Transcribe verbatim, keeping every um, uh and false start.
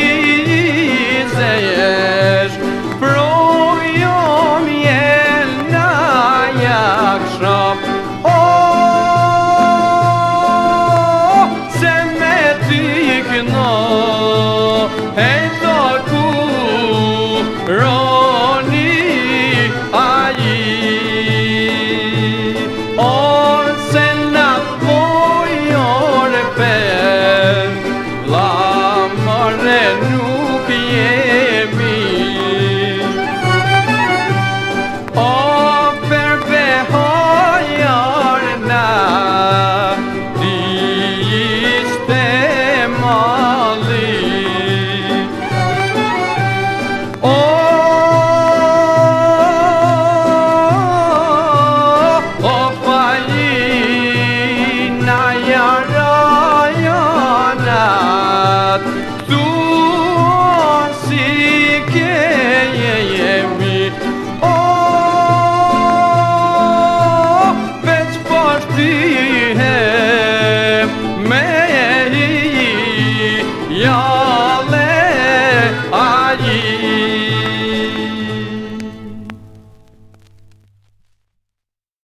vizejesh, projom jelna jaksham. O, se me ty këno, hej të ku roni aji. O, se na pojore per, la mare nuk jemi. O, per behajar na, ti ishte mali. O, o fajina jarajanat, tu si ke jemi. O, veç pashtihem me i jale aji.